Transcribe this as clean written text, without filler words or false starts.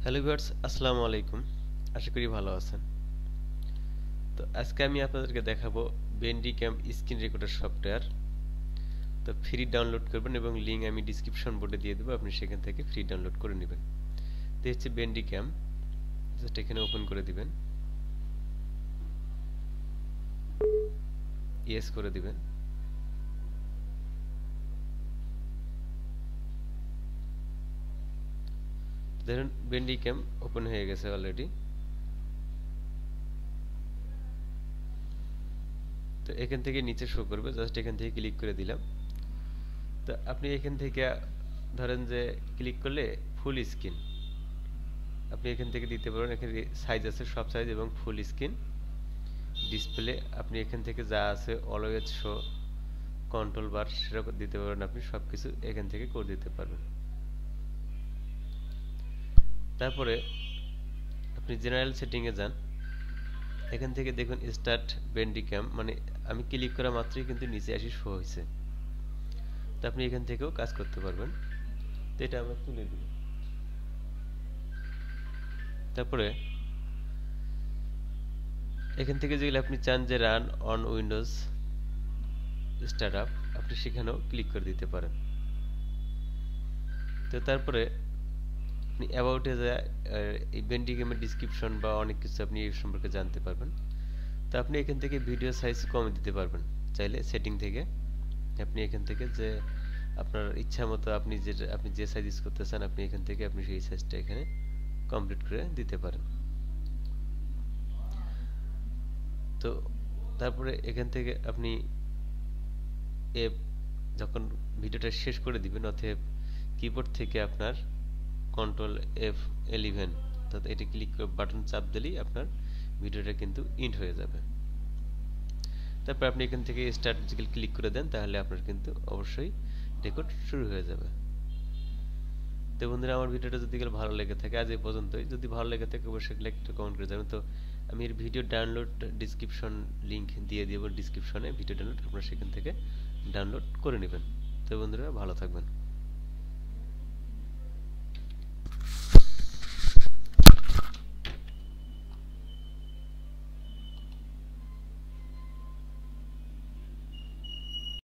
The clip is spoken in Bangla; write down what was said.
হ্যালো ভিউয়ার্স, আসসালামু আলাইকুম। আশা করি ভালো আছেন। তো আজকে আমি আপনাদেরকে দেখাবো বেন্ডিক্যাম স্ক্রিন রেকর্ডার সফটওয়্যার। তো ফ্রি ডাউনলোড করবেন এবং লিংক আমি ডিসক্রিপশন বোর্ডে দিয়ে দেবো, আপনি সেখান থেকে ফ্রি ডাউনলোড করে নেবেন। তো হচ্ছে বেন্ডিক্যাম, জাস্ট এখানে ওপেন করে দিবেন, ইয়েস করে দিবেন। ধরুন বেন্ডিক্যাম ওপেন হয়ে গেছে অলরেডি। তো এখান থেকে নিচে শো করবে, জাস্ট এখান থেকে ক্লিক করে দিলাম। তো আপনি এখান থেকে ধরেন যে ক্লিক করলে ফুল স্ক্রিন আপনি এখান থেকে দিতে পারবেন। এখানে সাইজ আছে, সব সাইজ এবং ফুল স্ক্রিন ডিসপ্লে আপনি এখান থেকে যা আছে অলওয়েজ শো, কন্ট্রোল বার সেটা দিতে পারবেন। আপনি সবকিছু এখান থেকে করে দিতে পারবেন। তারপরে আপনি জেনারেল সেটিংয়ে যান, এখান থেকে দেখুন স্টার্ট বেন্ডিক্যাম, মানে আমি ক্লিক করা মাত্রই কিন্তু নিচে আসি শো হয়েছে। তো আপনি এখান থেকেও কাজ করতে পারবেন। তো এটা আমরা তুলে দিই। তারপরে এখান থেকে যেগুলো আপনি চান যে রান অন উইন্ডোজ স্টার্টআপ, আপনি সেখানেও ক্লিক করে দিতে পারেন। তো তারপরে আপনি অ্যাবাউটে যায় এই বেন্ডিক্যামের ডিসক্রিপশন বা অনেক কিছু আপনি এই সম্পর্কে জানতে পারবেন। তো আপনি এখান থেকে ভিডিও সাইজ কমে দিতে পারবেন চাইলে। সেটিং থেকে আপনি এখান থেকে যে আপনার ইচ্ছা মতো আপনি যে সাইজ ইউজ করতে চান, আপনি এখান থেকে আপনি সেই সাইজটা এখানে কমপ্লিট করে দিতে পারেন। তো তারপরে এখান থেকে আপনি যখন ভিডিওটা শেষ করে দিবেন, অতএব কিবোর্ড থেকে আপনার কন্ট্রোল F11 অর্থাৎ এটি ক্লিক বাটন চাপ দিলেই আপনার ভিডিওটা কিন্তু এন্ড হয়ে যাবে। তারপর আপনি এখান থেকে স্টার্ট ক্লিক করে দেন, তাহলে আপনার কিন্তু অবশ্যই রেকর্ড শুরু হয়ে যাবে। তো বন্ধুরা, আমার ভিডিওটা যদি ভালো লেগে থাকে, আজ এই পর্যন্তই। যদি ভালো লেগে থাকে অবশ্যই একটা কমেন্ট করে যাবেন। তো আমি এর ভিডিও ডাউনলোড ডিসক্রিপশন লিংক দিয়ে দেব ডিসক্রিপশনে, ভিডিও ডাউনলোড আপনারা সেখান থেকে ডাউনলোড করে নেবেন। তো বন্ধুরা, ভালো থাকবেন।